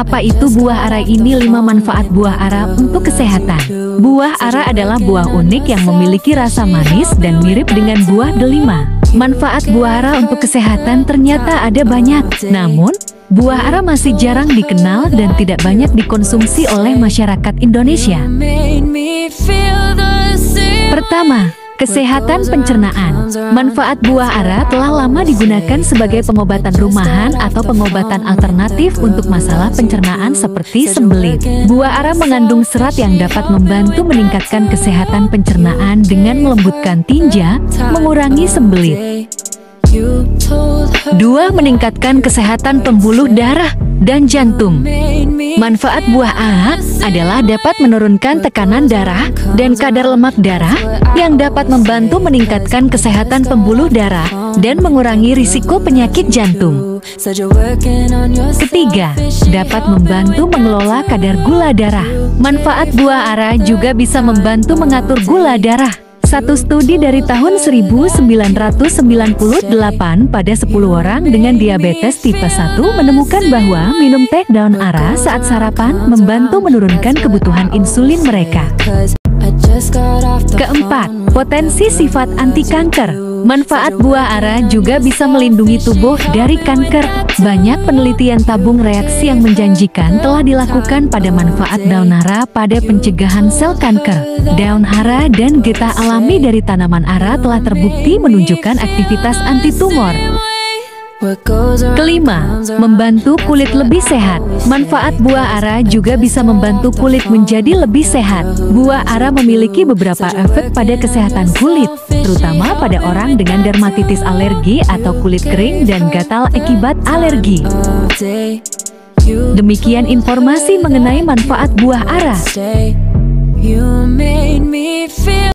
Apa itu buah ara ini? 5 manfaat buah ara untuk kesehatan. Buah ara adalah buah unik yang memiliki rasa manis dan mirip dengan buah delima. Manfaat buah ara untuk kesehatan ternyata ada banyak. Namun, buah ara masih jarang dikenal dan tidak banyak dikonsumsi oleh masyarakat Indonesia. Pertama, kesehatan pencernaan. Manfaat buah ara telah lama digunakan sebagai pengobatan rumahan atau pengobatan alternatif untuk masalah pencernaan seperti sembelit. Buah ara mengandung serat yang dapat membantu meningkatkan kesehatan pencernaan dengan melembutkan tinja, mengurangi sembelit. 2. Meningkatkan kesehatan pembuluh darah dan jantung. Manfaat buah ara adalah dapat menurunkan tekanan darah dan kadar lemak darah yang dapat membantu meningkatkan kesehatan pembuluh darah dan mengurangi risiko penyakit jantung. Ketiga, dapat membantu mengelola kadar gula darah. Manfaat buah ara juga bisa membantu mengatur gula darah. Satu studi dari tahun 1998 pada 10 orang dengan diabetes tipe 1 menemukan bahwa minum teh daun ara saat sarapan membantu menurunkan kebutuhan insulin mereka. Keempat, potensi sifat anti kanker. Manfaat buah ara juga bisa melindungi tubuh dari kanker. Banyak penelitian tabung reaksi yang menjanjikan telah dilakukan pada manfaat daun ara pada pencegahan sel kanker. Daun ara dan getah alami dari tanaman ara telah terbukti menunjukkan aktivitas anti tumor. Kelima, membantu kulit lebih sehat. Manfaat buah ara juga bisa membantu kulit menjadi lebih sehat. Buah ara memiliki beberapa efek pada kesehatan kulit, terutama pada orang dengan dermatitis alergi atau kulit kering dan gatal akibat alergi. Demikian informasi mengenai manfaat buah ara.